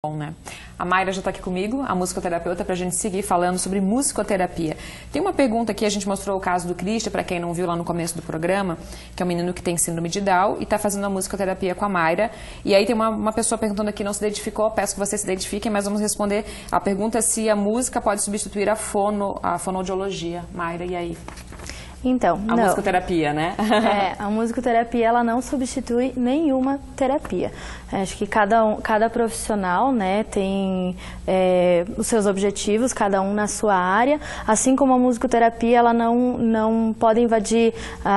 Bom, né? A Mayra já está aqui comigo, a musicoterapeuta, para a gente seguir falando sobre musicoterapia. Tem uma pergunta aqui, a gente mostrou o caso do Christian, para quem não viu lá no começo do programa, que é um menino que tem síndrome de Down e está fazendo a musicoterapia com a Mayra. E aí tem uma pessoa perguntando aqui, não se identificou, peço que vocês se identifiquem, mas vamos responder a pergunta se a música pode substituir a fonoaudiologia. Mayra, e aí? Então, a musicoterapia, né? A musicoterapia, ela não substitui nenhuma terapia. Acho que cada profissional, né, tem os seus objetivos, cada um na sua área, assim como a musicoterapia, ela não pode invadir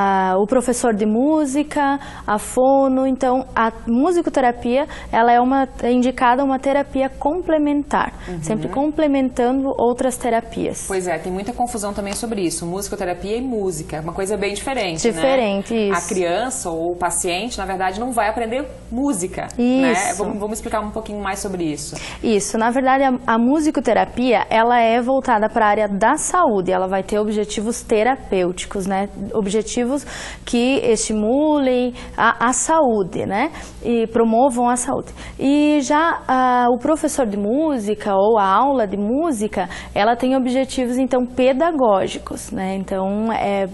o professor de música, a fono. Então, a musicoterapia, ela é indicada uma terapia complementar, sempre complementando outras terapias. Pois é, tem muita confusão também sobre isso, musicoterapia e música. É uma coisa bem diferente, Diferente, né? isso. A criança ou o paciente, na verdade, não vai aprender música, isso. né? Vamos explicar um pouquinho mais sobre isso. Isso, na verdade, a musicoterapia, ela é voltada para a área da saúde, ela vai ter objetivos terapêuticos, né? Objetivos que estimulem a saúde, né? E promovam a saúde. E já o professor de música ou a aula de música, ela tem objetivos, então, pedagógicos, né? Então, é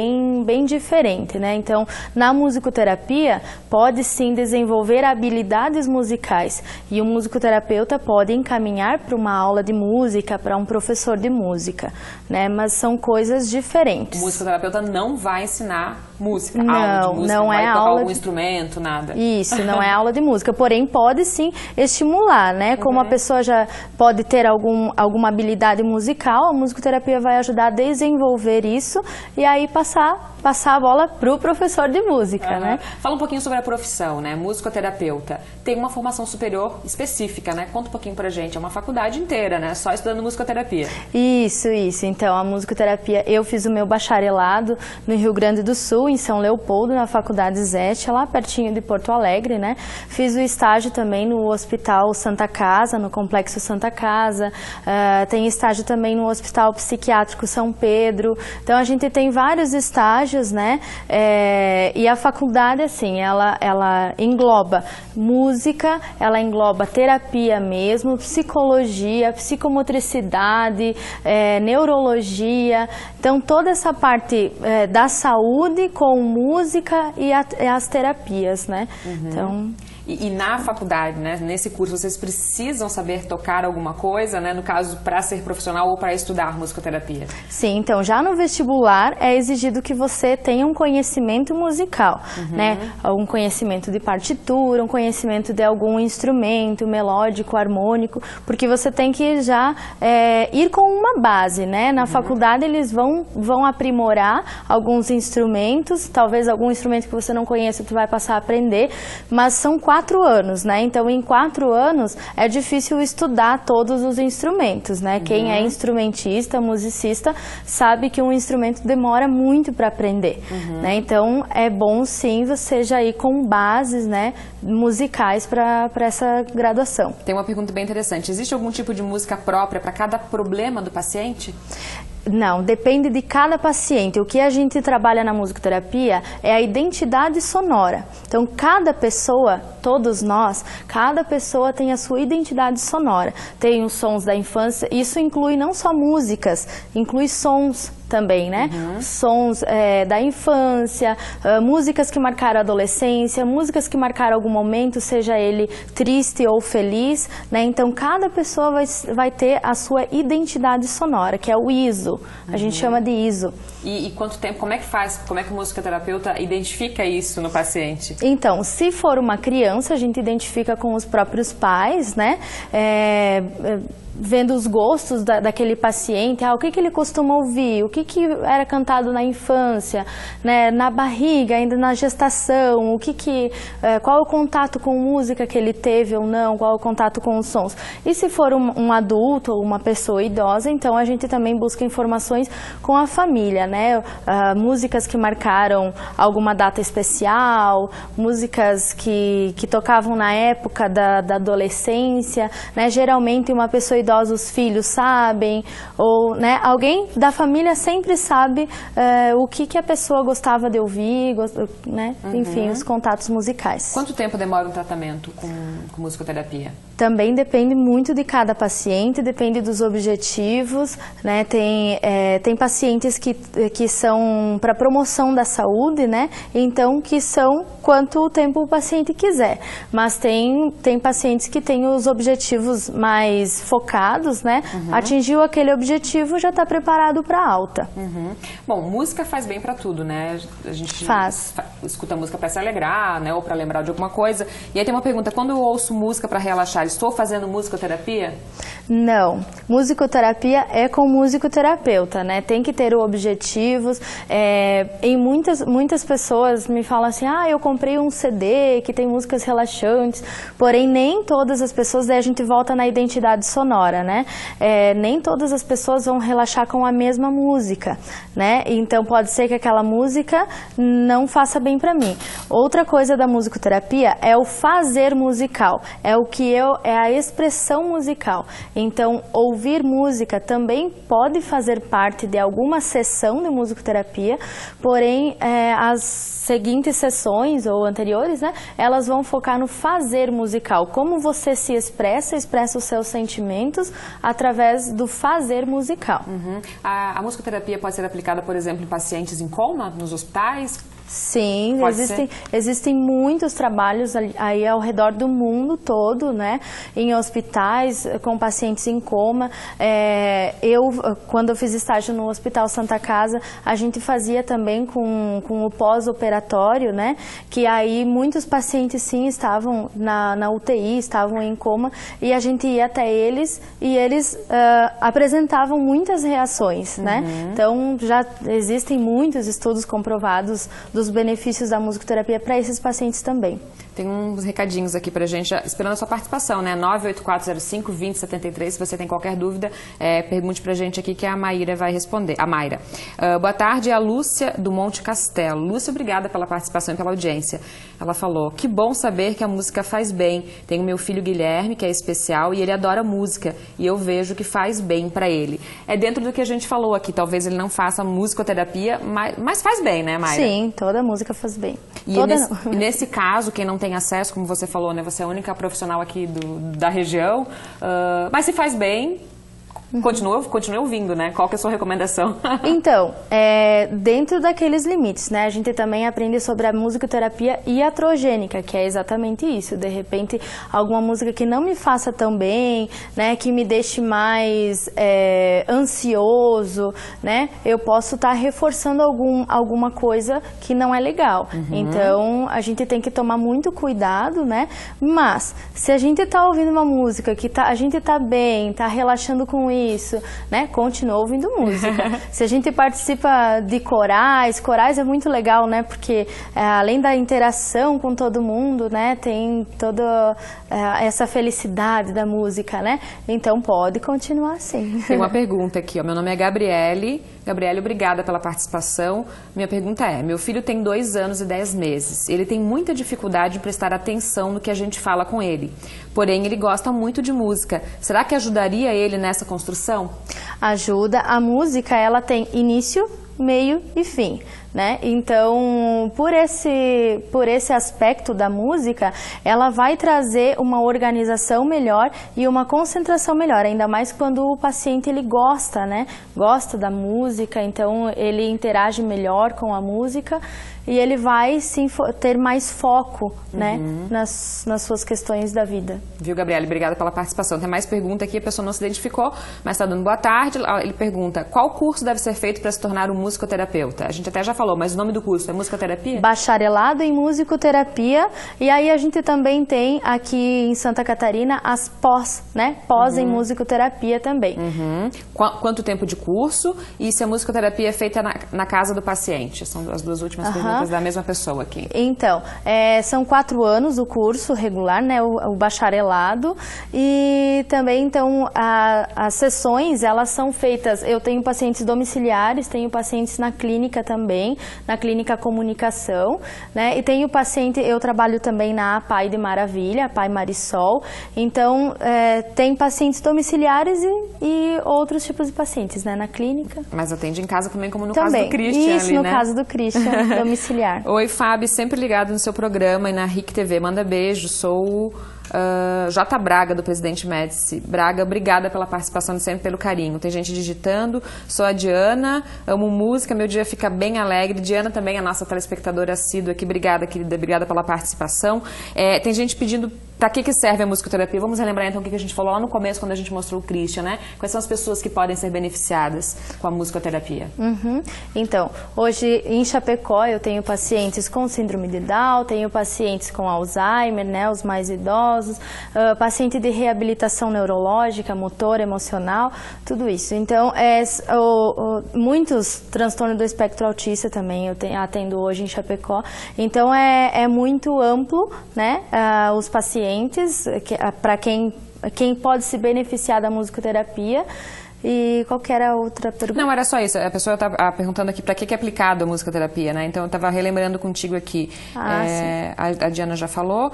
bem diferente, né? Então, na musicoterapia, pode sim desenvolver habilidades musicais e o musicoterapeuta pode encaminhar para uma aula de música, para um professor de música, né? Mas são coisas diferentes. O musicoterapeuta não vai ensinar música, não, aula de música, não vai é tocar aula algum instrumento, nada. Isso, não é aula de música, porém pode sim estimular, né? Como a pessoa já pode ter alguma habilidade musical, a musicoterapia vai ajudar a desenvolver isso e aí passar a bola para o professor de música, né? Fala um pouquinho sobre a profissão, né? Musicoterapeuta. Tem uma formação superior específica, né? Conta um pouquinho pra gente. É uma faculdade inteira, né? Só estudando musicoterapia. Isso. Então, a musicoterapia, eu fiz o meu bacharelado no Rio Grande do Sul, em São Leopoldo, na Faculdade Zete, lá pertinho de Porto Alegre, né? Fiz o estágio também no Hospital Santa Casa, no Complexo Santa Casa. Tem estágio também no Hospital Psiquiátrico São Pedro. Então, a gente tem vários estágios, né? E a faculdade, assim, ela engloba música, ela engloba terapia mesmo, psicologia, psicomotricidade, neurologia. Então, toda essa parte da saúde com música e as terapias, né? Então... E na faculdade, né, nesse curso, vocês precisam saber tocar alguma coisa, né, no caso, para ser profissional ou para estudar musicoterapia? Sim, então, já no vestibular é exigido que você tenha um conhecimento musical, né, um conhecimento de partitura, um conhecimento de algum instrumento melódico, harmônico, porque você tem que já ir com uma base, né, na faculdade eles vão aprimorar alguns instrumentos, talvez algum instrumento que você não conheça, tu vai passar a aprender, mas são 4 anos, né? Então, em 4 anos é difícil estudar todos os instrumentos, né? Quem é instrumentista, musicista, sabe que um instrumento demora muito para aprender, né? Então, é bom sim você já ir com bases, né, musicais para essa graduação. Tem uma pergunta bem interessante. Existe algum tipo de música própria para cada problema do paciente? Não, depende de cada paciente. O que a gente trabalha na musicoterapia é a identidade sonora. Então, cada pessoa, todos nós, cada pessoa tem a sua identidade sonora. Tem os sons da infância, isso inclui não só músicas, inclui sons também, né? Sons da infância, músicas que marcaram a adolescência, músicas que marcaram algum momento, seja ele triste ou feliz, né? Então, cada pessoa vai ter a sua identidade sonora, que é o ISO. A gente chama de ISO. E quanto tempo, como é que faz? Como é que o musicoterapeuta identifica isso no paciente? Então, se for uma criança, a gente identifica com os próprios pais, né? Vendo os gostos daquele paciente, o que ele costuma ouvir, o que era cantado na infância, né, na barriga, ainda na gestação, qual é o contato com música que ele teve ou não, qual é o contato com os sons. E se for um adulto ou uma pessoa idosa, então a gente também busca informações com a família, né, músicas que marcaram alguma data especial, músicas que tocavam na época da adolescência, né, geralmente uma pessoa idosos filhos sabem, ou, né, alguém da família sempre sabe o que a pessoa gostava de ouvir, né, enfim, os contatos musicais. Quanto tempo demora um tratamento com musicoterapia? Também depende muito de cada paciente, depende dos objetivos, né? Tem pacientes que são para promoção da saúde, né? Então, que são quanto tempo o paciente quiser. Mas tem pacientes que têm os objetivos mais focados, né? Atingiu aquele objetivo, já está preparado para alta. Bom, música faz bem para tudo, né? A gente escuta música para se alegrar, né? Ou para lembrar de alguma coisa. E aí tem uma pergunta, quando eu ouço música para relaxar, estou fazendo musicoterapia? Não, musicoterapia é com musicoterapeuta, né? Tem que ter objetivos. Em muitas pessoas me falam assim, eu comprei um CD que tem músicas relaxantes, porém nem todas as pessoas, daí a gente volta na identidade sonora, né? Nem todas as pessoas vão relaxar com a mesma música, né? Então pode ser que aquela música não faça bem para mim. Outra coisa da musicoterapia é o fazer musical, é a expressão musical. Então, ouvir música também pode fazer parte de alguma sessão de musicoterapia, porém, as seguintes sessões ou anteriores, né, elas vão focar no fazer musical. Como você se expressa os seus sentimentos através do fazer musical. A musicoterapia pode ser aplicada, por exemplo, em pacientes em coma, nos hospitais? Sim, existem muitos trabalhos aí ao redor do mundo todo, né, em hospitais com pacientes em coma. Quando eu fiz estágio no Hospital Santa Casa, a gente fazia também com o pós-operatório, né, que aí muitos pacientes sim estavam na UTI, estavam em coma, e a gente ia até eles e eles apresentavam muitas reações, né. Então já existem muitos estudos comprovados dos benefícios da musicoterapia para esses pacientes também. Tem uns recadinhos aqui pra gente, esperando a sua participação, né? 98405-2073, se você tem qualquer dúvida, pergunte pra gente aqui que a Maíra vai responder. A Mayra. Boa tarde, é a Lúcia do Monte Castelo. Lúcia, obrigada pela participação e pela audiência. Ela falou, que bom saber que a música faz bem. Tenho meu filho Guilherme, que é especial, e ele adora música, e eu vejo que faz bem pra ele. É dentro do que a gente falou aqui, talvez ele não faça musicoterapia, mas faz bem, né, Mayra? Sim, toda música faz bem. E nesse caso, quem não tem acesso, como você falou, né? Você é a única profissional aqui da região, mas se faz bem, continue ouvindo, né? Qual que é a sua recomendação? Então, dentro daqueles limites, né? A gente também aprende sobre a musicoterapia iatrogênica, que é exatamente isso. De repente, alguma música que não me faça tão bem, né? Que me deixe mais ansioso, né? Eu posso estar reforçando alguma coisa que não é legal. Então, a gente tem que tomar muito cuidado, né? Mas, se a gente está ouvindo uma música que a gente está bem, está relaxando com isso, né? Continua ouvindo música. Se a gente participa de corais é muito legal, né? Porque além da interação com todo mundo, né? Tem toda essa felicidade da música, né? Então pode continuar assim. Tem uma pergunta aqui, ó. Meu nome é Gabriele. Gabriele, obrigada pela participação. Minha pergunta é, meu filho tem 2 anos e 10 meses. Ele tem muita dificuldade em prestar atenção no que a gente fala com ele. Porém, ele gosta muito de música. Será que ajudaria ele nessa construção? Ajuda. A música, ela tem início, meio e fim, né? Então, por esse aspecto da música, ela vai trazer uma organização melhor e uma concentração melhor, ainda mais quando o paciente ele gosta, né? Gosta da música, então ele interage melhor com a música e ele vai sim ter mais foco, né, nas suas questões da vida. Viu, Gabriela? Obrigada pela participação. Tem mais pergunta aqui, a pessoa não se identificou, mas está dando boa tarde. Ele pergunta, qual curso deve ser feito para se tornar um musicoterapeuta? A gente até já falou, mas o nome do curso é musicoterapia? Bacharelado em musicoterapia, e aí a gente também tem aqui em Santa Catarina as pós, né? Pós em musicoterapia também. Quanto tempo de curso e se a musicoterapia é feita na casa do paciente? São as duas últimas perguntas da mesma pessoa aqui. Então, são 4 anos o curso regular, né, o bacharelado, e também, então, as sessões, elas são feitas, eu tenho pacientes domiciliares, tenho pacientes na clínica também, também, na Clínica Comunicação, né? E tem o paciente, eu trabalho também na Pai de Maravilha, Pai Marisol, então tem pacientes domiciliares e outros tipos de pacientes, né, na clínica. Mas atende em casa também, como no também. Caso do Christian. Isso, ali, no né? caso do Christian, domiciliar. Oi, Fábio, sempre ligado no seu programa e na RIC TV. Manda beijo, sou J. Braga, do Presidente Médici. Braga, obrigada pela participação e sempre pelo carinho. Tem gente digitando. Sou a Diana, amo música, meu dia fica bem alegre. Diana também, a nossa telespectadora assídua aqui. Obrigada, querida, obrigada pela participação. Tem gente pedindo para que serve a musicoterapia. Vamos relembrar então o que a gente falou lá no começo, quando a gente mostrou o Christian, né? Quais são as pessoas que podem ser beneficiadas com a musicoterapia? Então, hoje em Chapecó eu tenho pacientes com síndrome de Down, tenho pacientes com Alzheimer, né, os mais idosos, paciente de reabilitação neurológica, motor, emocional, tudo isso. Então, muitos transtornos do espectro autista também eu atendo hoje em Chapecó. Então, é muito amplo, né, os pacientes, para quem pode se beneficiar da musicoterapia. E qual que era a outra pergunta? Não, era só isso. A pessoa estava perguntando aqui para que é aplicado a musicoterapia, né? Então, eu estava relembrando contigo aqui. A Diana já falou.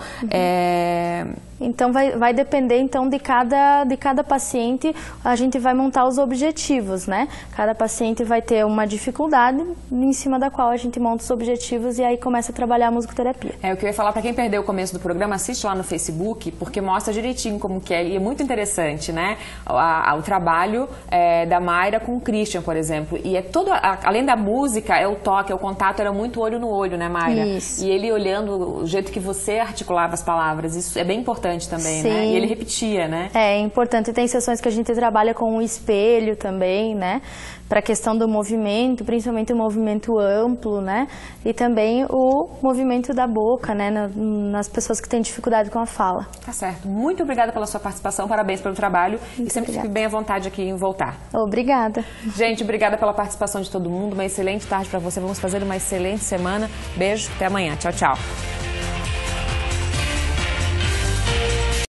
Então, vai depender então de cada paciente, a gente vai montar os objetivos, né? Cada paciente vai ter uma dificuldade em cima da qual a gente monta os objetivos e aí começa a trabalhar a musicoterapia. O que eu ia falar para quem perdeu o começo do programa, assiste lá no Facebook, porque mostra direitinho como que é. E é muito interessante, né? O trabalho da Mayra com o Christian, por exemplo. E é todo, além da música, é o toque, é o contato, era muito olho no olho, né, Mayra? Isso. E ele olhando o jeito que você articulava as palavras, isso é bem importante também, Sim. né? E ele repetia, né? É importante. Tem sessões que a gente trabalha com o espelho também, né? Para a questão do movimento, principalmente o movimento amplo, né? E também o movimento da boca, né? Nas pessoas que têm dificuldade com a fala. Tá certo. Muito obrigada pela sua participação, parabéns pelo trabalho. Muito e sempre obrigada. fique bem à vontade aqui em voltar. Obrigada. Gente, obrigada pela participação de todo mundo. Uma excelente tarde para você. Vamos fazer uma excelente semana. Beijo, até amanhã. Tchau, tchau.